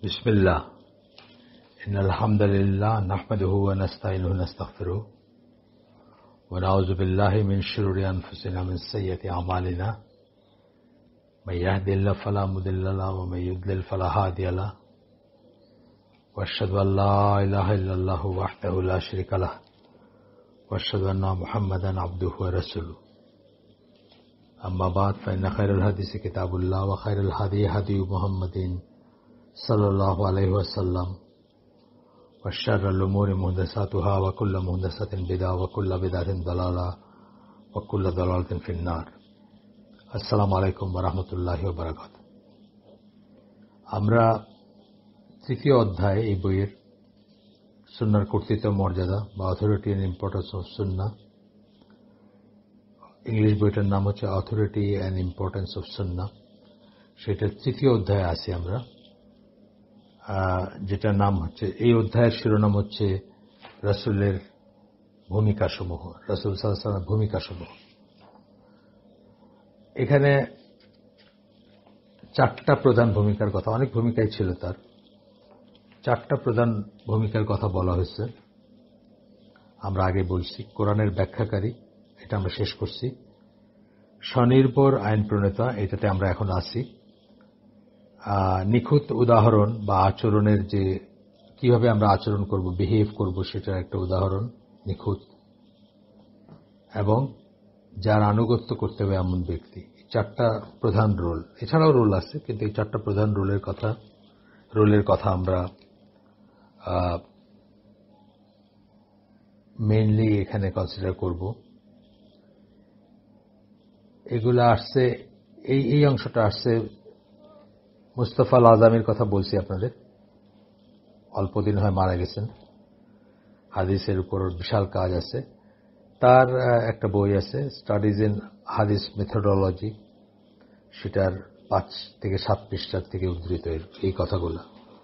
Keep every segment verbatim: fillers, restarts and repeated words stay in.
بسم الله إن الحمد لله نحمده ونستعينه ونستغفره ونعوذ بالله من شرور أنفسنا من سيئات أعمالنا من يهد الله فلا مضل له ومن يضلل فلا هادي له وأشهد أن لا إله إلا الله وحده لا شريك له وأشهد أن محمدا عبده ورسوله أما بعد فإن خير الحديث كتاب الله وخير الهدي هدي محمد صلى الله عليه وسلم وشر الأمور محدثاتها وكل محدثة بدعة وكل بدعة ضلالة وكل ضلالة في النار السلام عليكم ورحمة الله وبركاته আমরা তৃতীয় অধ্যায়ে এই বইয়ের সুন্নাহর কর্তৃত্ব মর্যাদা বা অথরিটি এন্ড ইম্পর্টেন্স অফ সুন্নাহ, ইংলিশ বইটার নাম হচ্ছে অথরিটি অ্যান্ড ইম্পর্টেন্স অফ সুন্নাহ। সেটার তৃতীয় অধ্যায়ে আছি আমরা, যেটার নাম হচ্ছে, এই অধ্যায়ের শিরোনাম হচ্ছে রাসূলের ভূমিকা সমূহ, রাসূল সাল্লাল্লাহু আলাইহি ওয়াসাল্লামের ভূমিকা সমূহ। এখানে চারটা প্রধান ভূমিকার কথা, অনেক ভূমিকাই ছিল তার, চারটা প্রধান ভূমিকার কথা বলা হয়েছে। আমরা আগে বলছি কোরআনের ব্যাখ্যাকারী, এটা আমরা শেষ করছি। স্বনির্ভর আইন প্রণেতা, এটাতে আমরা এখন আছি। নিখুঁত উদাহরণ বা আচরণের, যে কিভাবে আমরা আচরণ করব, বিহেভ করব, সেটার একটা উদাহরণ নিখুঁত, এবং যার আনুগত্য করতে হবে এমন ব্যক্তি। চারটা প্রধান রোল, এছাড়াও রোল আছে, কিন্তু এই চারটা প্রধান রোলের কথা রোলের কথা আমরা মেইনলি এখানে কনসিডার করব। এগুলো আসছে, এই এই অংশটা আসছে মুস্তাফা আল আজমির কথা বলছি আপনাদের, অল্পদিন হয় মারা গেছেন। হাদিসের উপর বিশাল কাজ আছে তার, একটা বই আছে স্টাডিজ ইন হাদিস মেথোডোলজি, সেটার পাঁচ থেকে সাত পৃষ্ঠার থেকে উদ্ধৃত এই কথাগুলো।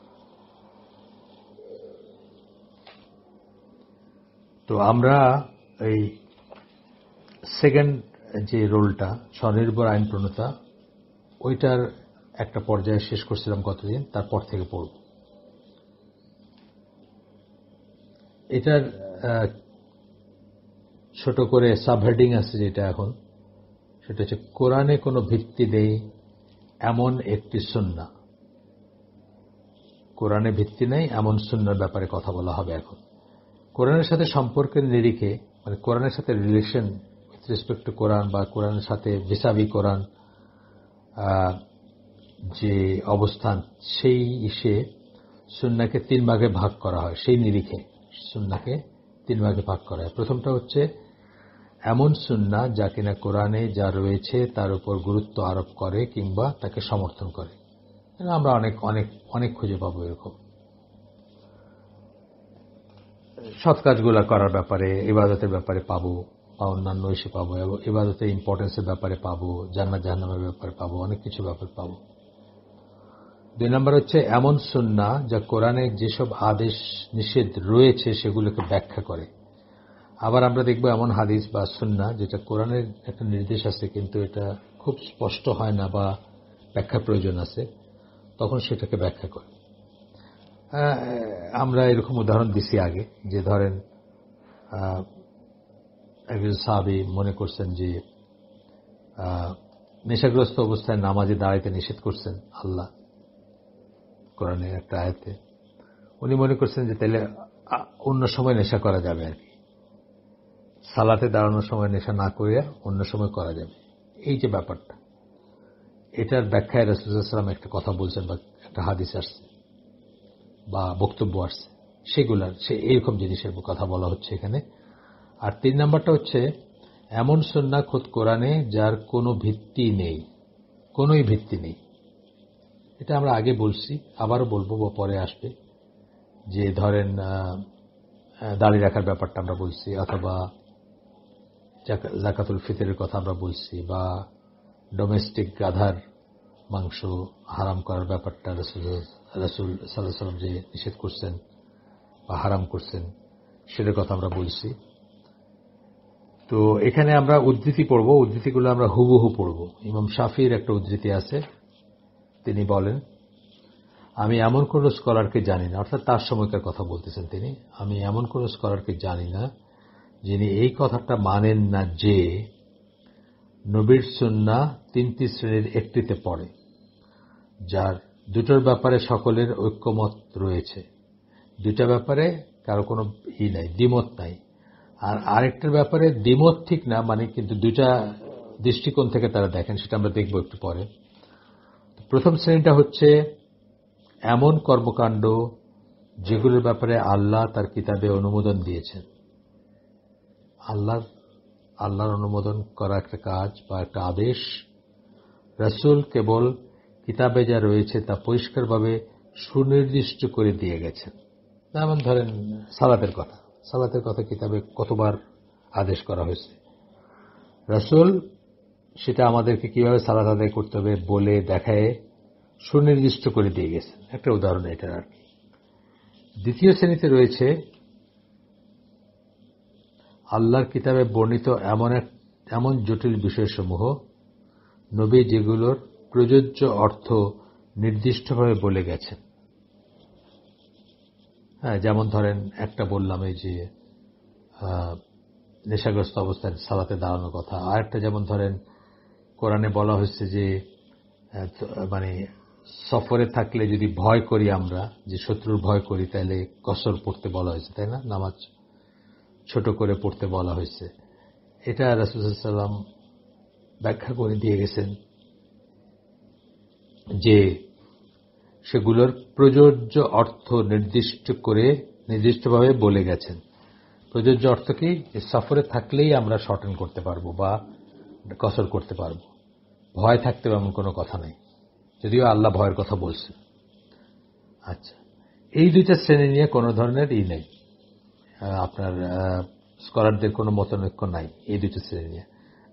তো আমরা এই সেকেন্ড যে রোলটা, স্বনির্ভর আইন প্রণেতা, ওইটার একটা পর্যায়ে শেষ করছিলাম কতদিন, তারপর থেকে পড়ব। এটার ছোট করে সাবহেডিং আছে যেটা এখন, সেটা হচ্ছে কোরআনে কোনো ভিত্তি নেই এমন একটি সুন্নাহ। কোরআনে ভিত্তি নেই এমন সুন্নাহর ব্যাপারে কথা বলা হবে এখন। কোরআনের সাথে সম্পর্কের নিরিখে, মানে কোরআনের সাথে relation with respect to Quran, বা কোরআনের সাথে ভিসাভি কোরআন যে অবস্থান, সেই ইসে সুন্নাহকে তিন ভাগে ভাগ করা হয়। সেই নিরিখে সুন্নাহকে তিন ভাগে ভাগ করা হয়। প্রথমটা হচ্ছে এমন সুন্নাহ যা কিনা কোরআনে যা রয়েছে তার উপর গুরুত্ব আরোপ করে কিংবা তাকে সমর্থন করে। আমরা অনেক অনেক অনেক খুঁজে পাবো এরকম। সৎ কাজগুলা করার ব্যাপারে, ইবাদতের ব্যাপারে পাবো, বা অন্যান্য এসে পাবো, এবং ইবাদতের ইম্পর্টেন্সের ব্যাপারে পাবো, জান্নাত জাহান্নামের ব্যাপারে পাবো, অনেক কিছু ব্যাপারে পাবো। দুই নম্বর হচ্ছে এমন সুন্নাহ যা কোরআনে যেসব আদেশ নিষেধ রয়েছে সেগুলোকে ব্যাখ্যা করে। আবার আমরা দেখব এমন হাদিস বা সুন্নাহ যেটা কোরআনের একটা নির্দেশ আছে কিন্তু এটা খুব স্পষ্ট হয় না বা ব্যাখ্যা প্রয়োজন আছে, তখন সেটাকে ব্যাখ্যা করে। আমরা এরকম উদাহরণ দিছি আগে, যে ধরেন একজন সাহাবী মনে করছেন যে নেশাগ্রস্ত অবস্থায় নামাজে দাঁড়াইতে নিষেধ করছেন আল্লাহ কোরআনের একটা আয়াতে। উনি মনে করছেন যে তাহলে অন্য সময় নেশা করা যাবে আর কি, সালাতে দাঁড়ানোর সময় নেশা না করিয়া অন্য সময় করা যাবে। এই যে ব্যাপারটা, এটার ব্যাখ্যায় রাসূল সাল্লাল্লাহু আলাইহি ওয়াসাল্লাম একটা কথা বলছেন, বা একটা হাদিস আসছে বা বক্তব্য আসছে, সেগুলার সে এইরকম জিনিসের কথা বলা হচ্ছে এখানে। আর তিন নাম্বারটা হচ্ছে এমন সুন্নাহ খোদ কোরআনে যার কোনো ভিত্তি নেই, কোনোই ভিত্তি নেই। এটা আমরা আগে বলছি, আবারও বলবো বা পরে আসবে। যে ধরেন দাড়ি রাখার ব্যাপারটা আমরা বলছি, অথবা যাকাতুল ফিতরের কথা আমরা বলছি, বা ডোমেস্টিক গাধার মাংস হারাম করার ব্যাপারটা রাসূল রাসূল সাল্লাল্লাহু আলাইহি ওয়াসাল্লাম যে নিষেধ করছেন বা হারাম করছেন, সেটার কথা আমরা বলছি। তো এখানে আমরা উদ্ধৃতি পড়ব, উদ্ধৃতিগুলো আমরা হুবহু পড়ব। ইমাম শাফির একটা উদ্ধৃতি আছে, তিনি বলেন, আমি এমন কোন স্কলারকে জানি না, অর্থাৎ তার সময়কার কথা বলতেছেন তিনি, আমি এমন কোন স্কলারকে জানি না যিনি এই কথাটা মানেন না যে নবীর সুন্নাহ তিনটি শ্রেণীর একটিতে পড়ে, যার দুটোর ব্যাপারে সকলের ঐক্যমত রয়েছে, দুটা ব্যাপারে কারো কোনো ই নাই, দ্বিমত নাই। আর আরেকটার ব্যাপারে দ্বিমত ঠিক না, মানে কিন্তু দুটা দৃষ্টিকোণ থেকে তারা দেখেন, সেটা আমরা দেখব একটু পরে। প্রথম শ্রেণীটা হচ্ছে এমন কর্মকাণ্ড যেগুলোর ব্যাপারে আল্লাহ তার কিতাবে অনুমোদন দিয়েছেন। আল্লাহর আল্লাহর অনুমোদন করা একটা কাজ বা একটা আদেশ রাসূল কেবল কিতাবে যা রয়েছে তা পরিষ্কারভাবে সুনির্দিষ্ট করে দিয়ে গেছেন। যেমন ধরেন সালাতের কথা, সালাতের কথা কিতাবে কতবার আদেশ করা হয়েছে, রাসূল সেটা আমাদেরকে কিভাবে সালাত আদায় করতে হবে বলে দেখায় সুনির্দিষ্ট করে দিয়ে গেছেন। একটা উদাহরণ এটার আর কি। দ্বিতীয় শ্রেণীতে রয়েছে আল্লাহর কিতাবে বর্ণিত এমন এক এমন জটিল বিষয়সমূহ নবী যেগুলোর প্রযোজ্য অর্থ নির্দিষ্টভাবে বলে গেছেন। হ্যাঁ, যেমন ধরেন একটা বললাম এই যে নেশাগ্রস্ত অবস্থায় সালাতে দাঁড়ানোর কথা, আর একটা যেমন ধরেন কোরআনে বলা হয়েছে যে মানে সফরে থাকলে যদি ভয় করি আমরা, যে শত্রুর ভয় করি, তাহলে কসর পড়তে বলা হয়েছে, তাই না? নামাজ ছোট করে পড়তে বলা হয়েছে। এটা রাসূল সাল্লাল্লাহু আলাইহি ওয়াসাল্লাম ব্যাখ্যা করে দিয়ে গেছেন যে সেগুলোর প্রযোজ্য অর্থ নির্দিষ্ট করে নির্দিষ্টভাবে বলে গেছেন। প্রযোজ্য অর্থ কি? যে সফরে থাকলেই আমরা শর্টেন করতে পারবো বা কসর করতে পারবো, ভয় থাকতে এমন কোনো কথা নাই, যদিও আল্লাহ ভয়ের কথা বলছেন। আচ্ছা, এই দুইটা শ্রেণী নিয়ে কোনো ধরনের ই নেই, আপনার স্কলারদের কোনো মতানৈক্য নাই এই দুইটা শ্রেণী নিয়ে।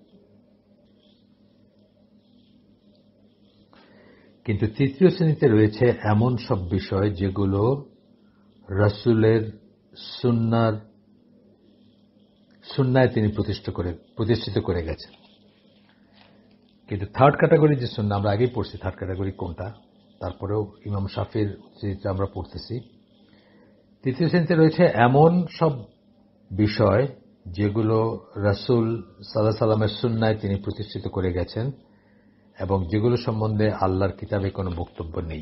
কিন্তু তৃতীয় শ্রেণীতে রয়েছে এমন সব বিষয় যেগুলো রাসূলের সুন্নাহর সুন্নায় তিনি প্রতিষ্ঠিত করে প্রতিষ্ঠিত করে গেছেন। কিন্তু থার্ড ক্যাটাগরি যে সুন্নাহ, আমরা আগেই পড়ছি থার্ড ক্যাটাগরি কোনটা, তারপরেও ইমাম শাফির যেটা আমরা পড়তেছি। তৃতীয় শ্রেণীতে রয়েছে এমন সব বিষয় যেগুলো রাসূল সাল্লাল্লাহু আলাইহি ওয়াসাল্লামের সুন্নায় তিনি প্রতিষ্ঠিত করে গেছেন এবং যেগুলো সম্বন্ধে আল্লাহর কিতাবে কোনো বক্তব্য নেই।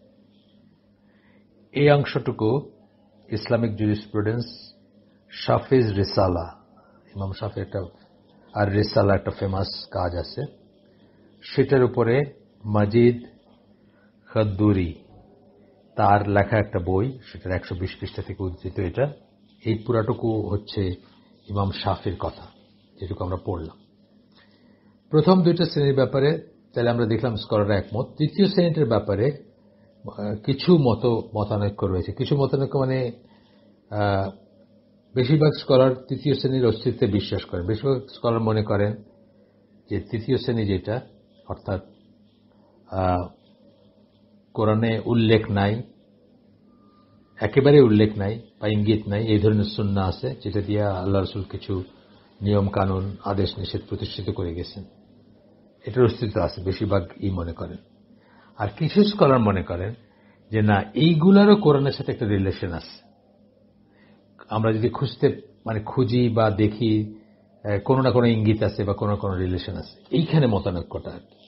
এই অংশটুকু ইসলামিক জুরিসপ্রুডেন্স শাফিজ রিসালা, ইমাম শাফি একটা আর রিসালা একটা ফেমাস কাজ আছে, সেটার উপরে মাজিদ খাদ্দুরি তার লেখা একটা বই, সেটার একশো বিশ পৃষ্ঠা থেকে উদ্ধৃত। এটা এই পুরাটুকু হচ্ছে ইমাম শাফির কথা, যেটুকু আমরা পড়লাম। প্রথম দুইটা শ্রেণীর ব্যাপারে তাহলে আমরা দেখলাম স্কলাররা একমত। তৃতীয় শ্রেণীটার ব্যাপারে কিছু মত মতানৈক্য রয়েছে। কিছু মতানৈক্য মানে বেশিরভাগ স্কলার তৃতীয় শ্রেণীর অস্তিত্বে বিশ্বাস করেন। বেশিরভাগ স্কলার মনে করেন যে তৃতীয় শ্রেণী যেটা, অর্থাৎ কোরআনে উল্লেখ নাই, একেবারে উল্লেখ নাই বা ইঙ্গিত নাই, এই ধরনের সুন্নাহ আছে যেটা দিয়ে আল্লাহ রাসূল কিছু নিয়ম কানুন আদেশ নিষেধ প্রতিষ্ঠিত করে গেছেন, এটার অস্তিত্ব আছে, বেশিরভাগ ই মনে করেন। আর কিছু স্কলার মনে করেন যে না, এইগুলারও কোরআনের সাথে একটা রিলেশন আছে। আমরা যদি খুঁজতে মানে খুঁজি বা দেখি, কোনো না কোনো ইঙ্গিত আছে বা কোনো কোনো রিলেশন আছে। এইখানে মতানৈক্যটা আর কি।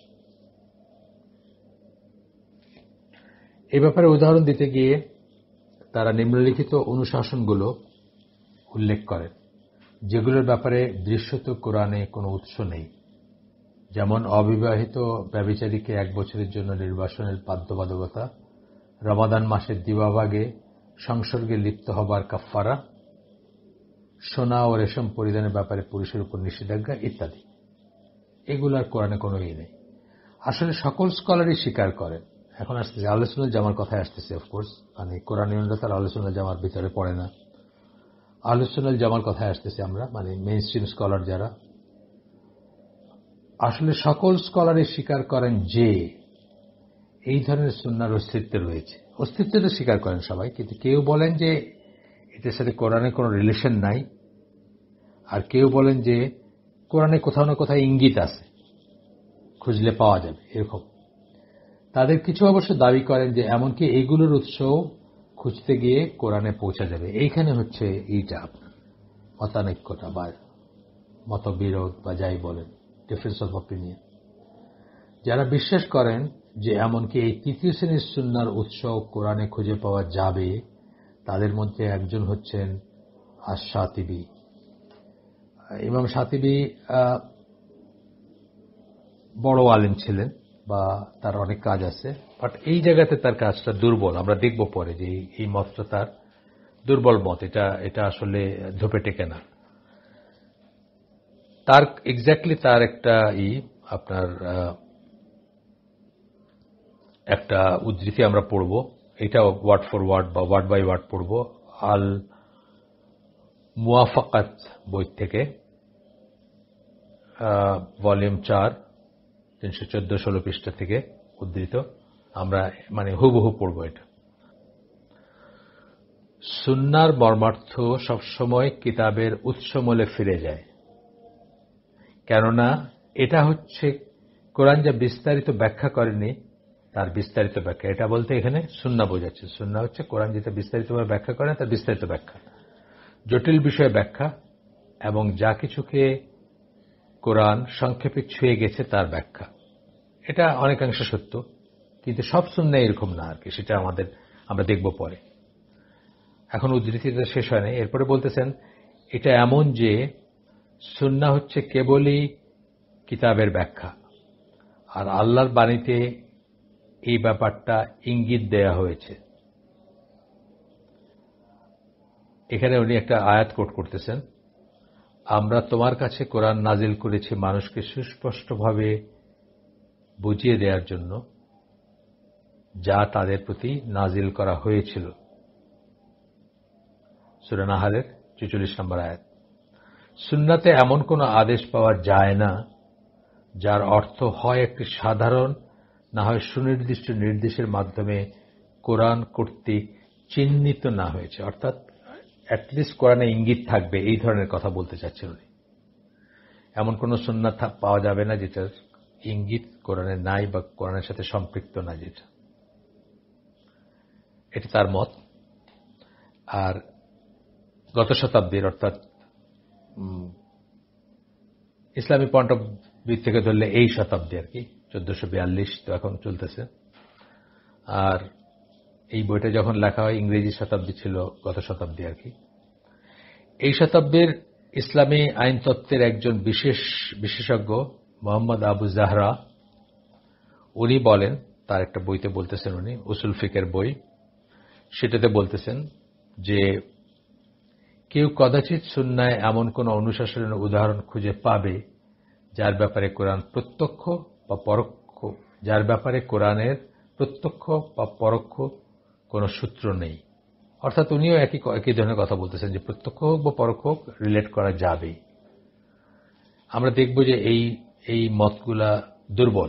এই ব্যাপারে উদাহরণ দিতে গিয়ে তারা নিম্নলিখিত অনুশাসনগুলো উল্লেখ করেন যেগুলোর ব্যাপারে দৃশ্যত কোরআনে কোনো উৎস নেই। যেমন অবিবাহিত ব্যভিচারীকে এক বছরের জন্য নির্বাসনের বাধ্যবাধকতা, রমাদান মাসের দিবাভাগে সংসর্গে লিপ্ত হবার কাফফারা, সোনা ও রেশম পরিধানের ব্যাপারে পুরুষের উপর নিষেধাজ্ঞা ইত্যাদি। এগুলার কোরআনে কোনো ই নেই। আসলে সকল স্কলারই স্বীকার করেন। এখন আসতেছে আহলে সুন্নাত জামার কথায় আসতেছে, অফকোর্স, মানে কোরআনীয়রা তার আহলে সুন্নাত জামার ভিতরে পড়ে না। আহলে সুন্নাত জামার কথায় আসতেছে আমরা, মানে মেইন স্ট্রিম স্কলার যারা, আসলে সকল স্কলারই স্বীকার করেন যে এই ধরনের সুন্নাহর অস্তিত্ব রয়েছে। অস্তিত্বটা স্বীকার করেন সবাই, কিন্তু কেউ বলেন যে এটার সাথে কোরআনের কোনো রিলেশন নাই, আর কেউ বলেন যে কোরআনে কোথাও না কোথাও ইঙ্গিত আছে, খুঁজলে পাওয়া যাবে এরকম। তাদের কিছু অবশ্য দাবি করেন যে এমনকি এইগুলোর উৎস খুঁজতে গিয়ে কোরআনে পৌঁছা যাবে। এইখানে হচ্ছে এইটা মতানৈক্যটা বা মতবিরোধ বা যাই বলেন, ডিফারেন্স অফ অপিনিয়ন। যারা বিশ্বাস করেন যে এমনকি এই তৃতীয় শ্রেণীর সুন্নাহর উৎস কোরআনে খুঁজে পাওয়া যাবে, তাদের মধ্যে একজন হচ্ছেন আশ-শাতিবী। ইমাম শাতিবী বড় আলেম ছিলেন বা তার অনেক কাজ আছে, বাট এই জায়গাতে তার কাজটা দুর্বল। আমরা দেখব পরে যে এই মতটা তার দুর্বল মত, এটা এটা আসলে ধোপে টেকে না। তার এক্স্যাক্টলি তার একটা ই আপনার একটা উদ্ধৃতি আমরা পড়ব, এটা ওয়ার্ড ফর ওয়ার্ড বা ওয়ার্ড বাই ওয়ার্ড পড়ব, আল মুওয়াফাকাত বই থেকে, ভলিউম চার তিনশো চোদ্দ ষোলো পৃষ্ঠা থেকে উদ্ধৃত। আমরা মানে হুবহু পড়ব এটা। সুন্নাহর মর্মার্থ সবসময় কিতাবের উৎসমূলে ফিরে যায়, কেননা এটা হচ্ছে কোরআন যা বিস্তারিত ব্যাখ্যা করেনি তার বিস্তারিত ব্যাখ্যা। এটা বলতে এখানে সুন্নাহ বোঝাচ্ছে। সুন্নাহ হচ্ছে কোরআন যেটা বিস্তারিতভাবে ব্যাখ্যা করে তার বিস্তারিত ব্যাখ্যা, জটিল বিষয়ে ব্যাখ্যা, এবং যা কিছুকে কোরআন সংক্ষেপে ছুঁয়ে গেছে তার ব্যাখ্যা। এটা অনেকাংশ সত্য, কিন্তু সব সুন্নাহ এরকম না আর কি, সেটা আমাদের আমরা দেখব পরে। এখন উদ্ধৃতিটা শেষ হয় নাই। এরপরে বলতেছেন এটা এমন যে সুন্নাহ হচ্ছে কেবলই কিতাবের ব্যাখ্যা, আর আল্লাহর বাণীতে এই ব্যাপারটা ইঙ্গিত দেয়া হয়েছে। এখানে উনি একটা আয়াত কোট করতেছেন, আমরা তোমার কাছে কোরআন নাজিল করেছি মানুষকে সুস্পষ্টভাবে বুঝিয়ে দেওয়ার জন্য যা তাদের প্রতি নাজিল করা হয়েছিল। সূরা নাহলের ছেচল্লিশ নম্বর আয়াত। সুন্নাতে এমন কোনো আদেশ পাওয়া যায় না যার অর্থ হয় একটি সাধারণ না হয় সুনির্দিষ্ট নির্দেশের মাধ্যমে কোরআন কর্তৃক চিহ্নিত না হয়েছে, অর্থাৎ অ্যাটলিস্ট কোরআনে ইঙ্গিত থাকবে, এই ধরনের কথা বলতে চাচ্ছেন উনি। এমন কোন সুন্নাহ পাওয়া যাবে না যেটার ইঙ্গিত কোরআনে নাই বা কোরআনের সাথে সম্পৃক্ত না, যেটা এটা তার মত। আর গত শতাব্দীর অর্থাৎ ইসলামী পয়েন্ট অফ ভিউ থেকে ধরলে এই শতাব্দী আর কি, চোদ্দশো বিয়াল্লিশ তো এখন চলতেছে। আর এই বইটা যখন লেখা হয় ইংরেজি শতাব্দী ছিল গত শতাব্দী আর কি। এই শতাব্দীর ইসলামী আইনতত্ত্বের একজন বিশেষ বিশেষজ্ঞ মোহাম্মদ আবু জাহরা, উনি বলেন, তার একটা বইতে বলতেছেন, উনি উসুল ফিকের বই, সেটাতে বলতেছেন যে কেউ কদাচিৎ সুন্নায় এমন কোন অনুশাসনের উদাহরণ খুঁজে পাবে যার ব্যাপারে কোরআন প্রত্যক্ষ বা পরোক্ষ যার ব্যাপারে কোরআনের প্রত্যক্ষ বা পরোক্ষ কোন সূত্র নেই। অর্থাৎ উনিও একই একই ধরনের কথা বলতেছেন যে প্রত্যক্ষ হোক বা পরোক্ষ হোক রিলেট করা যাবে। আমরা দেখব যে এই এই মতগুলা দুর্বল।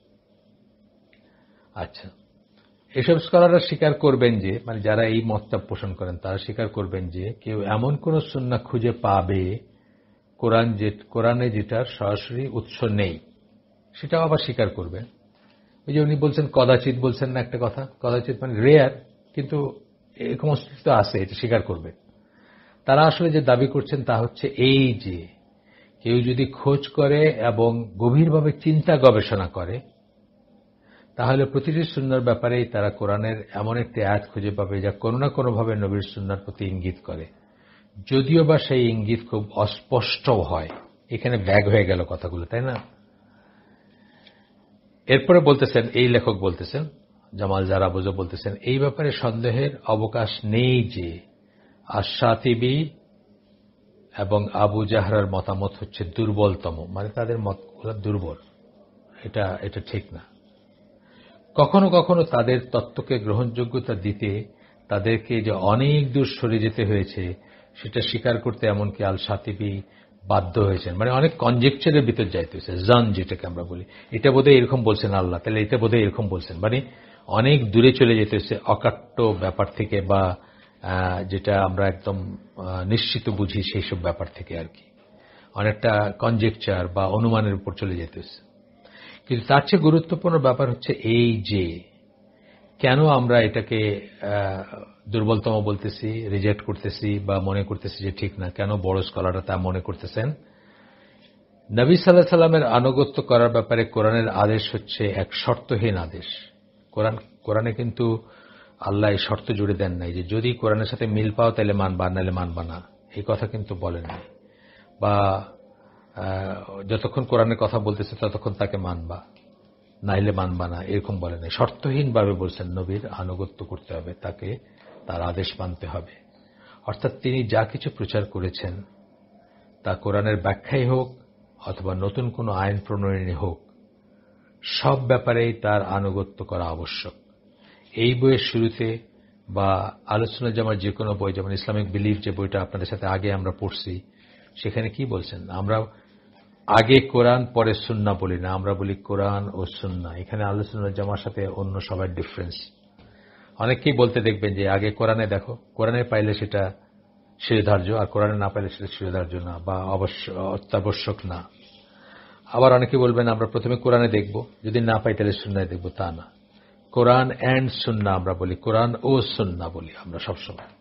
আচ্ছা, এসব স্কলাররা স্বীকার করবেন যে, মানে যারা এই মতটা পোষণ করেন তারা স্বীকার করবেন যে কেউ এমন কোন সুন্নাহ খুঁজে পাবে কোরআন যে কোরআনে যেটার সরাসরি উৎস নেই, সেটাও আবার স্বীকার করবেন। ওই যে উনি বলছেন কদাচিৎ, বলছেন না একটা কথা, কদাচিৎ মানে রেয়ার, কিন্তু এরকম অস্তিত্ব আছে, এটা স্বীকার করবে। তারা আসলে যে দাবি করছেন তা হচ্ছে এই যে কেউ যদি খোঁজ করে এবং গভীরভাবে চিন্তা গবেষণা করে তাহলে প্রতিটি সুন্নাহর ব্যাপারেই তারা কোরআনের এমন একটি আয়াত খুঁজে পাবে যা কোনো না কোনোভাবে নবীর সুন্নাহর প্রতি ইঙ্গিত করে, যদিও বা সেই ইঙ্গিত খুব অস্পষ্ট হয়। এখানে ব্যাগ হয়ে গেল কথাগুলো, তাই না? এরপরে বলতেছেন, এই লেখক বলতেছেন, জামাল জারাবুজো বলতেছেন, এই ব্যাপারে সন্দেহের অবকাশ নেই যে আশ-শাতিবী এবং আবু জাহরার মতামত হচ্ছে দুর্বলতম, মানে তাদের মতগুলো দুর্বল, এটা এটা ঠিক না। কখনো কখনো তাদের তত্ত্বকে গ্রহণযোগ্যতা দিতে তাদেরকে যে অনেক দূর সরে যেতে হয়েছে সেটা স্বীকার করতে এমনকি আল শাতিবী বাধ্য হয়েছেন, মানে অনেক কনজেকচারের ভিতর যাইতে হয়েছে। জান যেটাকে আমরা বলি, এটা বোধহয় এরকম বলছেন আল্লাহ, তাহলে এটা বোধহয় এরকম বলছেন, মানে অনেক দূরে চলে যেতে হয়েছে অকাট্য ব্যাপার থেকে, বা যেটা আমরা একদম নিশ্চিত বুঝি সেই সব ব্যাপার থেকে আর কি, অনেকটা কনজেকচার বা অনুমানের উপর চলে যেতে হয়েছে। কিন্তু তার চেয়ে গুরুত্বপূর্ণ ব্যাপার হচ্ছে এই যে কেন আমরা এটাকে দুর্বলতম বলতেছি, রিজেক্ট করতেছি বা মনে করতেছি যে ঠিক না, কেন বড় স্কলাররা তা মনে করতেছেন। নবী সাল্লাল্লাহু আলাইহি সাল্লামের আনুগত্য করার ব্যাপারে কোরআনের আদেশ হচ্ছে এক শর্তহীন আদেশ। কোরআন কোরআনে কিন্তু আল্লাহ এই শর্ত জুড়ে দেন নাই যে যদি কোরআনের সাথে মিল পাও তাহলে মানবা, নাহলে মানবা না, এই কথা কিন্তু বলেন নাই। বা যতক্ষণ কোরআনের কথা বলতেছে ততক্ষণ তাকে মানবা, নাইলে মানবা না, এরকম বলেন নাই। শর্তহীনভাবে বলছেন নবীর আনুগত্য করতে হবে, তাকে তার আদেশ মানতে হবে। অর্থাৎ তিনি যা কিছু প্রচার করেছেন তা কোরআনের ব্যাখ্যাই হোক অথবা নতুন কোনো আইন প্রণয়নী হোক, সব ব্যাপারেই তার আনুগত্য করা আবশ্যক। এই বইয়ের শুরুতে বা আলোচনা জামার যে কোনো বই, যেমন ইসলামিক বিলিফ যে বইটা আপনাদের সাথে আগে আমরা পড়ছি, সেখানে কি বলছেন? আমরা আগে কোরআন পরে সুন্নাহ বলি না, আমরা বলি কোরআন ও সুন্নাহ। এখানে আলোচনা জামার সাথে অন্য সবার ডিফারেন্স। অনেকেই বলতে দেখবেন যে আগে কোরআনে দেখো, কোরআনে পাইলে সেটা শিরোধার্য, আর কোরআনে না পাইলে সেটা শিরোধার্য না বা অত্যাবশ্যক না। আবার অনেকে বলবেন আমরা প্রথমে কোরআনে দেখব, যদি না পাই তাহলে সুন্নায় দেখব, তা না। কোরআন অ্যান্ড সুন্নাহ আমরা বলি, কোরআন ও সুন্নাহ বলি আমরা সবসময়।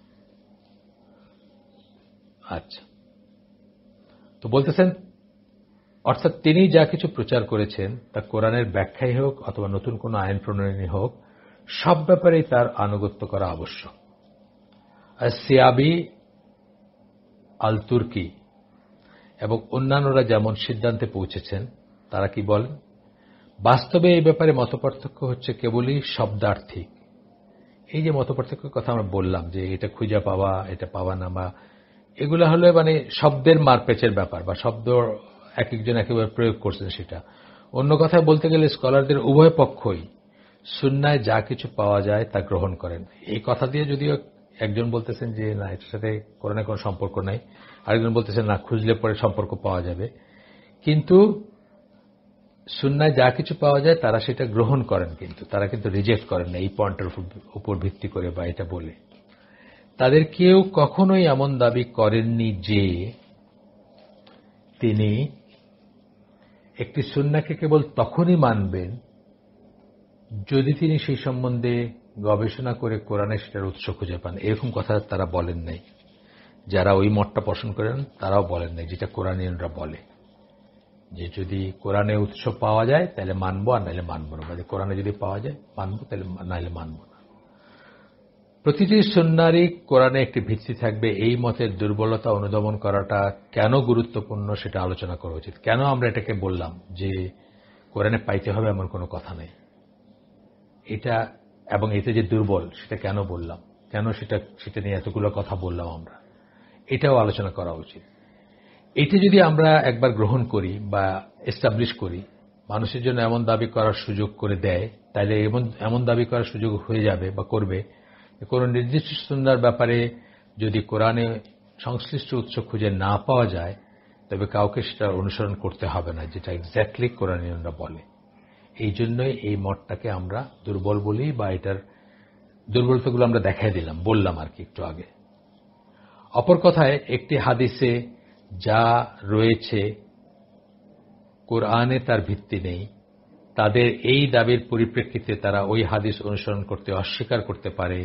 আচ্ছা, তো বলতেছেন অর্থাৎ তিনি যা কিছু প্রচার করেছেন তা কোরআনের ব্যাখ্যাই হোক অথবা নতুন কোনো আইন প্রণয়নী হোক, সব ব্যাপারেই তার আনুগত্য করা আবশ্যক। আর সিয়াবি আল তুর্কি এবং অন্যান্যরা যেমন সিদ্ধান্তে পৌঁছেছেন, তারা কি বলেন? বাস্তবে এই ব্যাপারে মতপার্থক্য হচ্ছে কেবলই শব্দার্থিক। এই যে মতপার্থক্যের কথা আমরা বললাম যে এটা খুঁজে পাওয়া, এটা পাওয়া না, বা এগুলো হলো মানে শব্দের মারপেচের ব্যাপার, বা শব্দ এক একজন একেবারে প্রয়োগ করছেন সেটা। অন্য কথায় বলতে গেলে স্কলারদের উভয় পক্ষই সুন্নায় যা কিছু পাওয়া যায় তা গ্রহণ করেন। এই কথা দিয়ে যদিও একজন বলতেছেন যে না, এটার সাথে কোরআনের কোনো সম্পর্ক নাই, আরেকজন বলতেছেন না, খুঁজলে পরে সম্পর্ক পাওয়া যাবে। কিন্তু সুন্নায় যা কিছু পাওয়া যায় তারা সেটা গ্রহণ করেন, কিন্তু তারা কিন্তু রিজেক্ট করেন না এই পয়েন্টের উপর ভিত্তি করে বা এটা বলে। তাদের কেউ কখনোই এমন দাবি করেননি যে তিনি একটি সুন্নাহকে কেবল তখনই মানবেন যদি তিনি সেই সম্বন্ধে গবেষণা করে কোরআনে সেটার উৎস খুঁজে পান। এরকম কথা তারা বলেন নাই। যারা ওই মতটা পোষণ করেন তারাও বলেন নাই, যেটা কোরআনীয়রা বলে যে যদি কোরআনে উৎস পাওয়া যায় তাহলে মানবো, আর নাহলে মানবো না। মানে কোরআনে যদি পাওয়া যায় মানবো, তাহলে নাহলে মানবো না। প্রতিটি সুন্নাহরই কোরআনে একটি ভিত্তি থাকবে, এই মতের দুর্বলতা অনুধাবন করাটা কেন গুরুত্বপূর্ণ সেটা আলোচনা করা উচিত। কেন আমরা এটাকে বললাম যে কোরআনে পাইতে হবে এমন কোনো কথা নেই, এটা এবং এতে যে দুর্বল সেটা কেন বললাম, কেন সেটা সেটা নিয়ে এতগুলো কথা বললাম আমরা, এটাও আলোচনা করা উচিত। এটা যদি আমরা একবার গ্রহণ করি বা এস্টাবলিশ করি, মানুষের জন্য এমন দাবি করার সুযোগ করে দেয়, তাহলে এমন এমন দাবি করার সুযোগ হয়ে যাবে বা করবে, কোন নির্দিষ্ট সুন্নাহর ব্যাপারে যদি কোরআনে সংশ্লিষ্ট উৎস খুঁজে না পাওয়া যায় তবে কাউকে সেটা অনুসরণ করতে হবে না, যেটা এক্স্যাক্টলি কোরআনীয়রা বলে। এই জন্যই এই মতটাকে আমরা দুর্বল বলি, বা এটার দুর্বলতাগুলো আমরা দেখাই দিলাম, বললাম আর কি একটু আগে। অপর কথায় একটি হাদিসে যা রয়েছে কোরআনে তার ভিত্তি নেই, তাদের এই দাবির পরিপ্রেক্ষিতে তারা ওই হাদিস অনুসরণ করতে অস্বীকার করতে পারে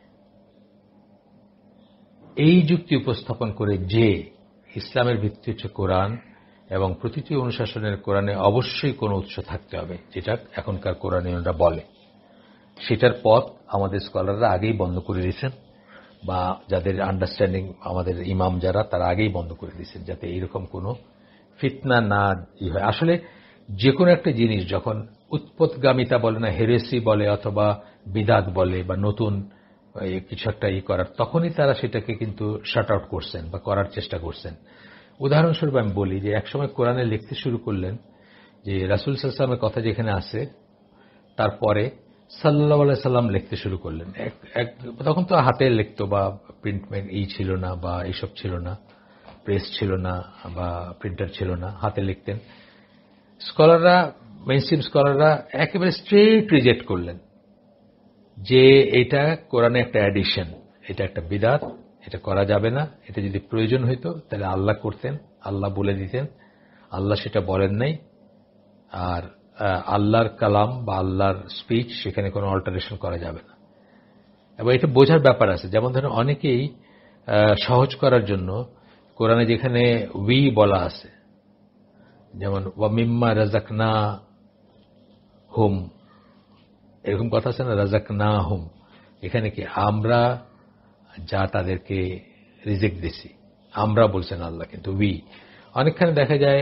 এই যুক্তি উপস্থাপন করে যে ইসলামের ভিত্তি হচ্ছে কোরআন এবং প্রতিটি অনুশাসনের কোরআনে অবশ্যই কোনো উৎস থাকতে হবে, যেটা এখনকার কোরআনীয়রা বলে। সেটার পথ আমাদের স্কলাররা আগেই বন্ধ করে দিয়েছেন, বা যাদের আন্ডারস্ট্যান্ডিং আমাদের ইমাম যারা, তারা আগেই বন্ধ করে দিয়েছেন, যাতে এইরকম কোনো ফিতনা না ই হয়। আসলে যে কোনো একটা জিনিস যখন উৎপত্তিগামিতা বলে না, হেরেসি বলে অথবা বিদাত বলে বা নতুন কিছু একটা ই করার, তখনই তারা সেটাকে কিন্তু শাট আউট করছেন বা করার চেষ্টা করছেন। উদাহরণস্বরূপ আমি বলি যে একসময় কোরআনে লিখতে শুরু করলেন যে রাসূল সাল্লাল্লাহু আলাইহি ওয়াসাল্লামের কথা যেখানে আছে তারপরে সাল্লাল্লাহু আলাইহি সাল্লাম লিখতে শুরু করলেন। তখন তো হাতে লিখতো বা প্রিন্টমেন্ট এই ছিল না বা এইসব ছিল না, প্রেস ছিল না বা প্রিন্টার ছিল না, হাতে লিখতেন। স্কলাররা, মেইনস্ট্রিম স্কলাররা একেবারে স্ট্রেট রিজেক্ট করলেন যে এটা কোরআনে একটা অ্যাডিশন, এটা একটা বিদআত, এটা করা যাবে না। এটা যদি প্রয়োজন হইতো তাহলে আল্লাহ করতেন, আল্লাহ বলে দিতেন, আল্লাহ সেটা বলেন নাই। আর আল্লাহর কালাম বা আল্লাহর স্পিচ, সেখানে কোনো অল্টারেশন করা যাবে না। এবং এটা বোঝার ব্যাপার আছে। যেমন ধরেন অনেকেই সহজ করার জন্য কোরআনে যেখানে উই বলা আছে, যেমন ওয়া মিম্মা রাযাকনা হুম, এরকম কথা আছে না, রাযাকনা হুম, এখানে কি আমরা যা তাদেরকে রিজেক্ট দিছি, আমরা বলছেন আল্লাহ, কিন্তু উই অনেকখানে দেখা যায়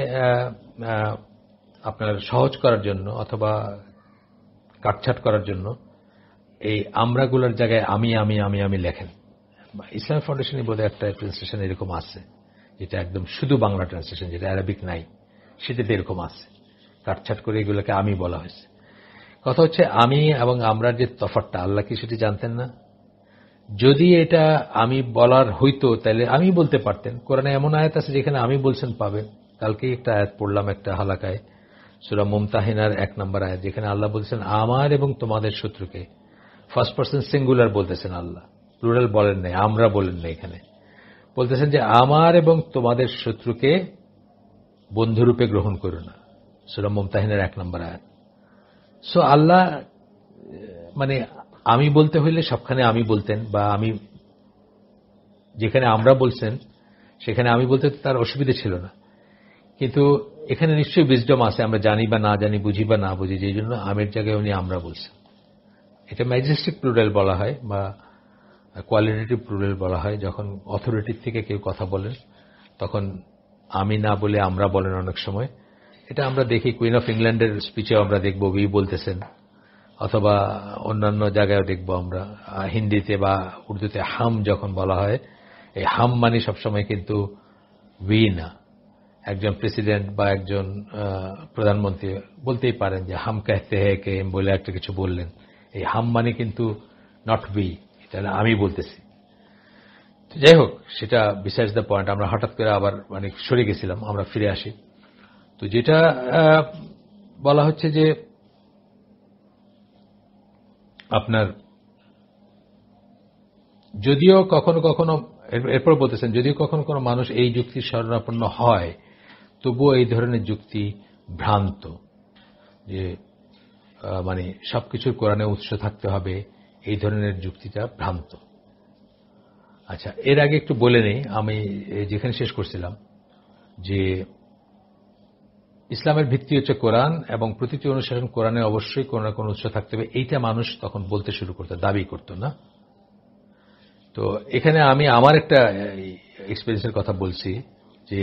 আপনার সহজ করার জন্য অথবা কাটছাট করার জন্য এই আমরাগুলোর জায়গায় আমি আমি আমি আমি লেখেন। ইসলাম ফাউন্ডেশনে বোধহয় একটা ট্রান্সলেশন এরকম আছে, যেটা একদম শুধু বাংলা ট্রান্সলেশন, যেটা অ্যারাবিক নাই, সেটাতে এরকম আছে, কাটছাট করে এগুলোকে আমি বলা হয়েছে। কথা হচ্ছে আমি এবং আমরা যে তফাৎটা, আল্লাহ কি সেটি জানতেন না? যদি এটা আমি বলার হইতো তাহলে আমি বলতে পারতেন। কোরআনে এমন আয়াত আছে যেখানে আমি বলছেন পাবেন। কালকে একটা আয়াত পড়লাম একটা হালাকায়, সূরা মুমতাহিনার এক নম্বর আয়াত, যেখানে আল্লাহ বলছেন আমার এবং তোমাদের শত্রুকে। ফার্স্ট পারসন সিঙ্গুলার বলতেছেন আল্লাহ, প্লুরাল বলেন নাই, আমরা বলেন নাই। এখানে বলতেছেন যে আমার এবং তোমাদের শত্রুকে বন্ধুরূপে গ্রহণ করো না, সূরা মুমতাহিনার এক নম্বর আয়াত। সো আল্লাহ মানে আমি বলতে হইলে সবখানে আমি বলতেন, বা আমি যেখানে আমরা বলছেন সেখানে আমি বলতে তার অসুবিধা ছিল না। কিন্তু এখানে নিশ্চয়ই উইজডম আছে, আমরা জানি বা না জানি, বুঝি বা না বুঝি, যেই জন্য আমের জায়গায় উনি আমরা বলছেন। এটা ম্যাজেস্টিক প্লুরাল বলা হয় বা কোয়ালিটেটিভ প্লুরাল বলা হয়। যখন অথরিটির থেকে কেউ কথা বলেন তখন আমি না বলে আমরা বলেন অনেক সময়। এটা আমরা দেখি কুইন অফ ইংল্যান্ডের স্পিচেও আমরা দেখব উই বলতেছেন, অথবা অন্যান্য জায়গায় দেখব আমরা হিন্দিতে বা উর্দুতে হাম যখন বলা হয়, এই হাম মানে সবসময় কিন্তু উই না। একজন প্রেসিডেন্ট বা একজন প্রধানমন্ত্রী বলতেই পারেন যে হাম কাহতে হ্যায় কে বলে একটা কিছু বললেন, এই হাম মানে কিন্তু নট উই, এটা আমি বলতেছি। যাই হোক, সেটা বিসাইডস দ্য পয়েন্ট। আমরা হঠাৎ করে আবার মানে সরে গেছিলাম, আমরা ফিরে আসি। তো যেটা বলা হচ্ছে যে আপনার যদিও কখনো কখনো, এরপর বলতেছেন যদিও কখনো কোনো মানুষ এই যুক্তির শরণাপন্ন হয়, তবুও এই ধরনের যুক্তি ভ্রান্ত, যে মানে সবকিছুর কোরআনে উৎস থাকতে হবে, এই ধরনের যুক্তিটা ভ্রান্ত। আচ্ছা, এর আগে একটু বলে নেই, আমি যেখানে শেষ করছিলাম যে ইসলামের ভিত্তি হচ্ছে কোরআন, এবং প্রতিটি অনুশাসন কোরআনে অবশ্যই কোনো না কোনো উৎস থাকতে হবে, এইটা মানুষ তখন বলতে শুরু করতো, দাবি করতো না। তো এখানে আমি আমার একটা এক্সপেরিয়েন্সের কথা বলছি, যে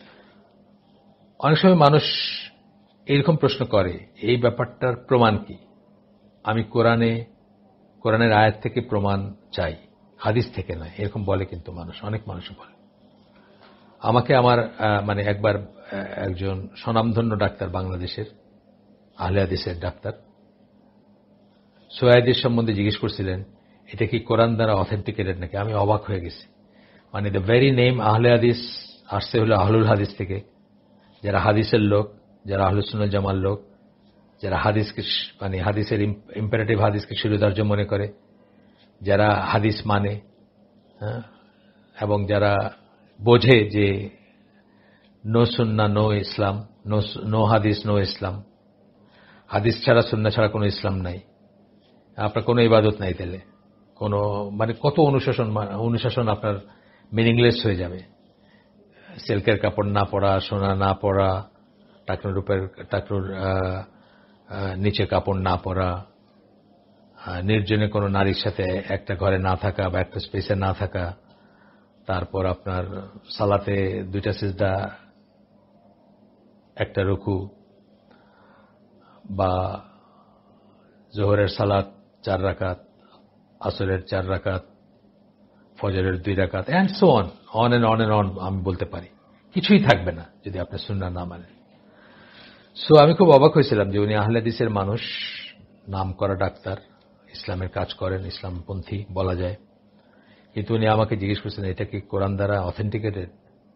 অনেক সময় মানুষ এরকম প্রশ্ন করে, এই ব্যাপারটার প্রমাণ কি? আমি কোরআনে কোরআনের আয়াত থেকে প্রমাণ চাই, হাদিস থেকে নয়, এরকম বলে। কিন্তু মানুষ, অনেক মানুষ বলে। আমাকে আমার মানে একবার একজন স্বনামধন্য ডাক্তার, বাংলাদেশের আহলে হাদিসের ডাক্তার, সোয়াইদের সম্বন্ধে জিজ্ঞেস করছিলেন, এটা কি কোরআন দ্বারা অথেন্টিকেটেড নাকি? আমি অবাক হয়ে গেছি। মানে দ্য ভেরি নেম আহলে হাদিস আসছে হলো আহলুল হাদিস থেকে, যারা হাদিসের লোক, যারা আহলুস সুন্নাহ জামার লোক, যারা হাদিসকে মানে হাদিসের ইম্পারেটিভ হাদিসকে শিরোধার্য মনে করে, যারা হাদিস মানে, হ্যাঁ, এবং যারা বোঝে যে নো সুন্নাহ নো ইসলাম, নো হাদিস নো ইসলাম, হাদিস ছাড়া সুন্নাহ ছাড়া কোনো ইসলাম নাই, আপনার কোনো ইবাদত নাই, তাহলে কোনো মানে কত অনুশাসন অনুশাসন আপনার মিনিংলেস হয়ে যাবে। সিল্কের কাপড় না পরা, সোনা না পরা, টাকনুর রূপের টাকনুর নিচে কাপড় না পরা, নির্জনে কোনো নারীর সাথে একটা ঘরে না থাকা বা একটা স্পেসে না থাকা, তারপর আপনার সালাতে দুইটা সিজদা একটা রুকু, বা জোহরের সালাত চার রাকাত, আসরের চার রাকাত, ফজরের দুই রাকাত, and so on on and on and on. আমি বলতে পারি কিছুই থাকবে না যদি আপনি সুন্নাহ না মানেন। সো আমি খুব অবাক হয়েছিলাম যে উনি আহলে হাদিসের মানুষ, নাম করা ডাক্তার, ইসলামের কাজ করেন, ইসলামপন্থী বলা যায়, কিন্তু উনি আমাকে জিজ্ঞেস করছেন এটা কি কোরআন দ্বারা অথেন্টিকেটেড?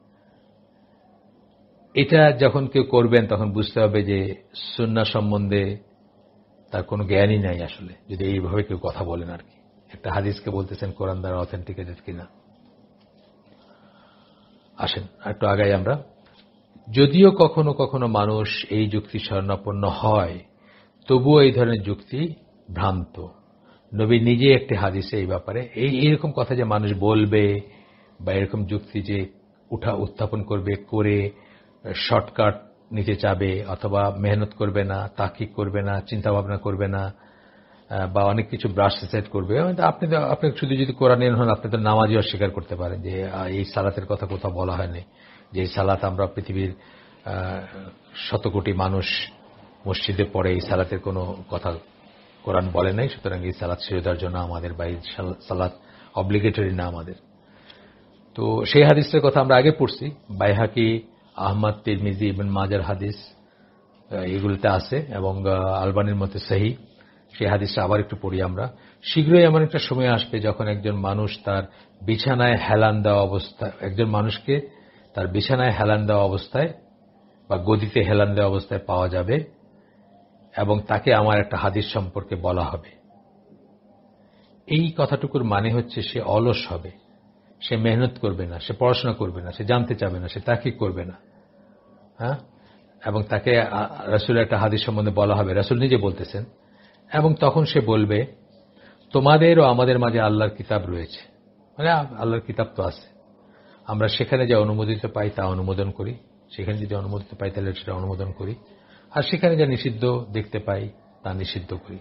এটা যখন কেউ করবেন তখন বুঝতে হবে যে সুন্নাহ সম্বন্ধে তার কোনো জ্ঞানই নাই আসলে, যদি এইভাবে কেউ কথা বলেন আর কি। একটা হাদিসকে বলতেছেন কোরআন দ্বারা অথেন্টিকেটেড কিনা। আসেন একটু আগাই আমরা। যদিও কখনো কখনো মানুষ এই যুক্তি শরণাপন্ন হয়, তবুও এই ধরনের যুক্তি ভ্রান্ত। নবী নিজে একটি হাদিসে এই ব্যাপারে এই এরকম কথা যে মানুষ বলবে বা এরকম যুক্তি যে উঠা উত্থাপন করবে, করে শর্টকাট নিতে চাবে অথবা মেহনত করবে না, তাকিক করবে না, চিন্তা ভাবনা করবে না, বা অনেক কিছু ব্রাশ সেট করবে। আপনি আপনি শুধু যদি কোরআনের হন, আপনি তো নামাজই অস্বীকার করতে পারেন যে এই সালাতের কথা কোথাও বলা হয়নি, যে এই সালাত আমরা পৃথিবীর শত কোটি মানুষ মসজিদে পড়ে, এই সালাতের কোনো কথা কোরআন বলে নাই, সুতরাং এই সালাত শিরোধার জন্য আমাদের বা এই সালাত অব্লিগেটরি না আমাদের। তো সেই হাদিসের কথা আমরা আগে পড়ছি, বাইহাকি, আহমদ, তিরমিজি, ইবনে মাজার হাদিস এগুলোতে আছে এবং আলবানির মতে সহিহ। সেই হাদিসটা আবার একটু পড়ি আমরা। শীঘ্রই এমন একটা সময় আসবে যখন একজন মানুষ তার বিছানায় হেলান দেওয়া অবস্থায় একজন মানুষকে তার বিছানায় হেলান দেওয়া অবস্থায় বা গদিতে হেলান দেওয়া অবস্থায় পাওয়া যাবে এবং তাকে আমার একটা হাদিস সম্পর্কে বলা হবে। এই কথাটুকুর মানে হচ্ছে সে অলস হবে, সে মেহনত করবে না, সে পড়াশোনা করবে না, সে জানতে চাবে না, সে তাকিক করবে না। হ্যাঁ, এবং তাকে রাসূলের একটা হাদিস সম্বন্ধে বলা হবে, রাসূল নিজে বলতেছেন, এবং তখন সে বলবে তোমাদের ও আমাদের মাঝে আল্লাহর কিতাব রয়েছে, মানে আল্লাহর কিতাব তো আছে, আমরা সেখানে যা অনুমোদিত পাই তা অনুমোদন করি, সেখানে যদি অনুমোদিত পাই তাহলে সেটা অনুমোদন করি, আর সেখানে যা নিষিদ্ধ দেখতে পাই তা নিষিদ্ধ করি।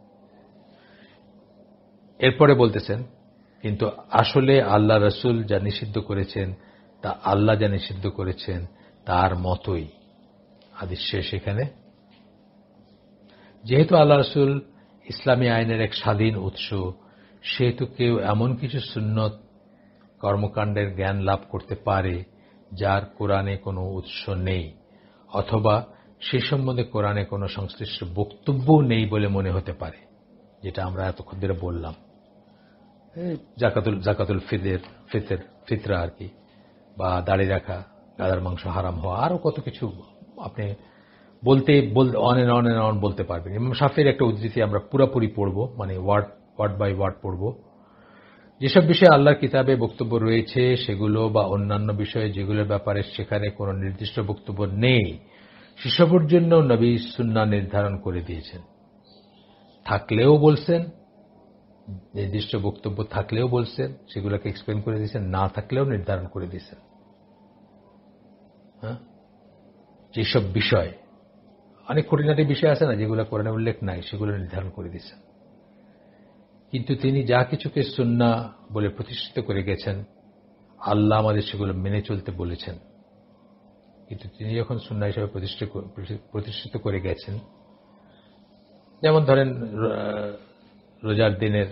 এরপরে বলতেছেন কিন্তু আসলে আল্লাহ রাসূল যা নিষিদ্ধ করেছেন তা আল্লাহ যা নিষিদ্ধ করেছেন তার মতোই। হাদিস শেষ এখানে। যেহেতু আল্লাহ রাসূল ইসলামী আইনের এক স্বাধীন উৎস, সেহেতু কেউ এমন কিছু সুন্নত কর্মকাণ্ডের জ্ঞান লাভ করতে পারে যার কোরআনে কোনো উৎস নেই, অথবা সে সম্বন্ধে কোরআনে কোনো সংশ্লিষ্ট বক্তব্য নেই বলে মনে হতে পারে, যেটা আমরা এতক্ষণ ধরে বললাম। জাকাতুল জাকাতুল ফিতর ফিতর ফিতরা আর কি, বা দাড়ি রাখা, গাধার মাংস হারাম হওয়া, আরো কত কিছু আপনি বলতে on and on and on বলতে পারবেন। ইমাম শাফির একটা উদ্ধৃতি আমরা পুরোপুরি পড়ব, মানে ওয়ার্ড ওয়ার্ড বাই ওয়ার্ড পড়ব। যেসব বিষয়ে আল্লাহর কিতাবে বক্তব্য রয়েছে সেগুলো বা অন্যান্য বিষয়ে যেগুলোর ব্যাপারে সেখানে কোনো নির্দিষ্ট বক্তব্য নেই, সেসবের জন্য নবী সুন্নাহ নির্ধারণ করে দিয়েছেন। থাকলেও বলছেন, নির্দিষ্ট বক্তব্য থাকলেও বলছেন, সেগুলোকে এক্সপ্লেন করে দিয়েছেন, না থাকলেও নির্ধারণ করে দিয়েছেন। হ্যাঁ, যেসব বিষয় অনেক খুঁটিনাটি বিষয় আছে না, যেগুলো কোরআনে উল্লেখ নাই, সেগুলো নির্ধারণ করে দিয়েছেন। কিন্তু তিনি যা কিছুকে সুন্নাহ বলে প্রতিষ্ঠিত করে গেছেন, আল্লাহ আমাদের সেগুলো মেনে চলতে বলেছেন। কিন্তু তিনি যখন সুন্নাহ হিসেবে প্রতিষ্ঠিত করে গেছেন, যেমন ধরেন রোজার দিনের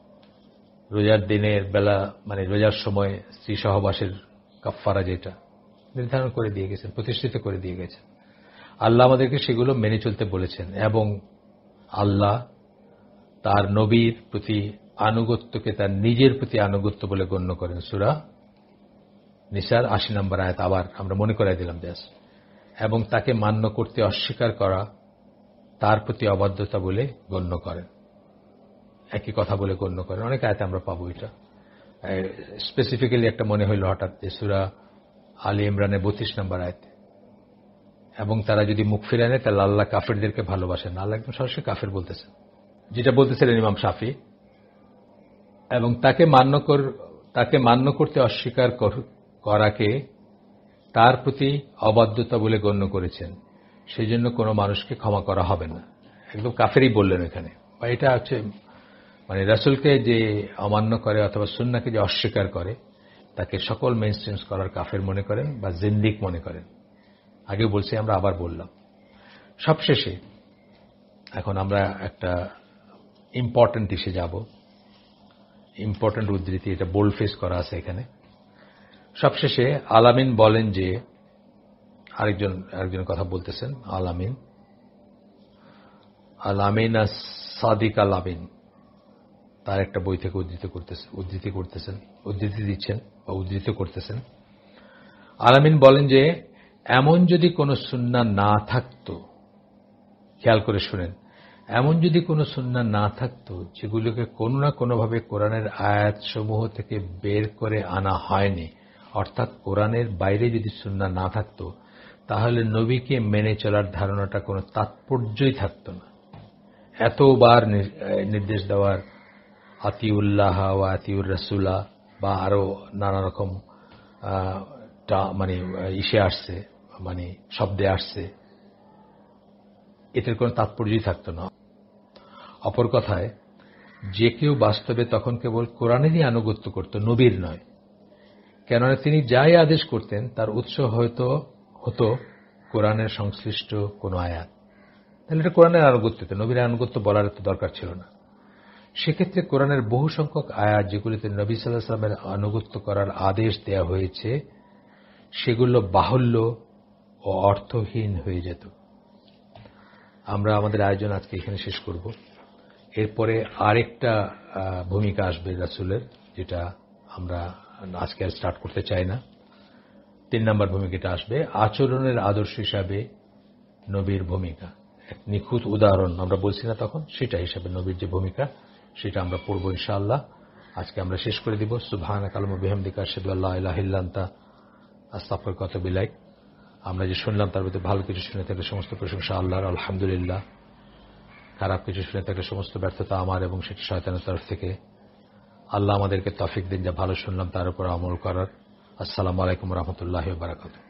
রোজার দিনের বেলা, মানে রোজার সময় স্ত্রী সহবাসের কাফফারা যেটা নির্ধারণ করে দিয়ে গেছেন, প্রতিষ্ঠিত করে দিয়ে গেছেন, আল্লাহ আমাদেরকে সেগুলো মেনে চলতে বলেছেন। এবং আল্লাহ তার নবীর প্রতি আনুগত্যকে তার নিজের প্রতি আনুগত্য বলে গণ্য করেন। সূরা নিসার আশি নম্বর আয়াত আবার আমরা মনে করাই দিলাম ব্যাস। এবং তাকে মান্য করতে অস্বীকার করা তার প্রতি অবাধ্যতা বলে গণ্য করেন, একই কথা বলে গণ্য করেন। অনেক আয়াতে আমরা পাবো এটা। স্পেসিফিক্যালি একটা মনে হইল হঠাৎ, যে সূরা আলী ইমরানের বত্রিশ নম্বর আয়াত, এবং তারা যদি মুখ ফিরে নেয় তাহলে আল্লাহ কাফেরদেরকে ভালোবাসেন। আল্লাহ একদম সরাসরি কাফের বলতেছেন, যেটা বলতেছিলেন ইমাম শাফি। এবং তাকে মান্য কর তাকে মান্য করতে অস্বীকার করাকে তার প্রতি অবাধ্যতা বলে গণ্য করেছেন, সেই জন্য কোনো মানুষকে ক্ষমা করা হবে না। একদম কাফেরই বললেন এখানে। বা এটা হচ্ছে মানে রাসূলকে যে অমান্য করে অথবা সুন্নাহকে যে অস্বীকার করে, তাকে সকল মেইনস্ট্রিমস করার কাফের মনে করেন বা জিন্দিক মনে করেন। আগে বলছি, আমরা আবার বললাম। সবশেষে এখন আমরা একটা ইম্পর্টেন্ট ইস্যু যাব, ইম্পর্টেন্ট উদ্ধৃতি, এটা বোল্ড ফেস করা আছে এখানে। সবশেষে আলামিন বলেন যে, আরেকজন আরেকজন কথা বলতেছেন, আলামিন আলামিন সাদিক আলামিন তার একটা বই থেকে উদ্ধৃত করতেছেন উদ্ধৃতি করতেছেন উদ্ধৃতি দিচ্ছেন বা উদ্ধৃত করতেছেন। আলামিন বলেন যে, এমন যদি কোনো সুন্নাহ না থাকতো, খেয়াল করে শুনেন, এমন যদি কোনো সুন্নাহ না থাকতো যেগুলোকে কোনো না কোনোভাবে কোরআনের আয়াতসমূহ থেকে বের করে আনা হয়নি, অর্থাৎ কোরআনের বাইরে যদি সুন্নাহ না থাকতো, তাহলে নবীকে মেনে চলার ধারণাটা কোনো তাৎপর্যই থাকত না। এতবার নির্দেশ দেওয়ার আতিউল্লাহ ওয়া আতিউর রাসূলা বা আরো নানা রকম মানে ইসে আসছে, মানে শব্দে আসছে, এটার কোনো তাৎপর্যই থাকত না। অপর কথায়, যে কেউ বাস্তবে তখন কেবল কোরআনেরই আনুগত্য করত, নবীর নয়। কেননা তিনি যাই আদেশ করতেন তার উৎস হয়তো হতো কোরআনের সংশ্লিষ্ট কোনো আয়াত। তাহলে এটা কোরআনের আনুগত্য, নবীর আনুগত্য বলার তো দরকার ছিল না। সেক্ষেত্রে কোরআনের বহু সংখ্যক আয়াত যেগুলিতে নবী সাল্লাল্লাহু আলাইহি ওয়াসাল্লামের আনুগত্য করার আদেশ দেয়া হয়েছে, সেগুলো বাহুল্য ও অর্থহীন হয়ে যেত। আমরা আমাদের আয়োজন আজকে এখানে শেষ করব। এরপরে আরেকটা ভূমিকা আসবে রাসূলের, যেটা আমরা আজকে আর স্টার্ট করতে চাই না। তিন নম্বর ভূমিকাটা আসবে আচরণের আদর্শ হিসাবে নবীর ভূমিকা। এক নিখুঁত উদাহরণ আমরা বলছি না তখন, সেটা হিসাবে নবীর যে ভূমিকা সেটা আমরা পড়ব ইনশাআল্লাহ। আজকে আমরা শেষ করে দিব। সুবহানাকা আল্লাহুম্মা বিহামদিকা আশহাদু আল্লা ইলাহা ইল্লা আনতা আস্তাগফিরুকা ওয়া আতুবু ইলাইক। আমরা যে শুনলাম তার মধ্যে ভালো কিছু শুনে থাকলে সমস্ত প্রশংসা আল্লাহর, আলহামদুলিল্লাহ। খারাপ কিছু শুনে থাকলে সমস্ত ব্যর্থতা আমার এবং সেটি শয়তানের তরফ থেকে। আল্লাহ আমাদেরকে তৌফিক দিন যা ভালো শুনলাম তার উপর আমল করার। আসসালামু আলাইকুম ওয়া রাহমাতুল্লাহি ওয়া বারাকাতুহু।